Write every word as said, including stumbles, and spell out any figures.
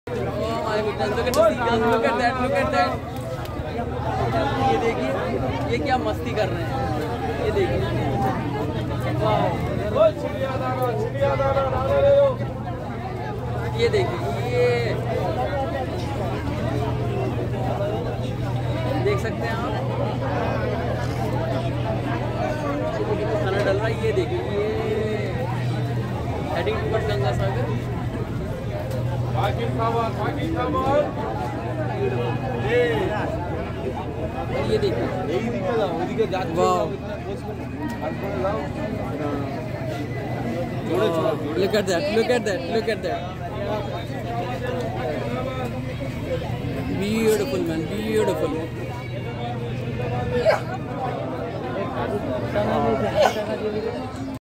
Oh my goodness, look at the seagulls, look at that, look at that. ये देखिए, ये क्या मस्ती कर रहे हैं, ये देखिए। ये देखिए, ये देख सकते हैं आप, खाना डल रहा है। ये देखिए, ये हेडिंग टुवर्ड्स गंगा सागर। ये देखिए, look at that, look at that, look at that. Beautiful man, beautiful.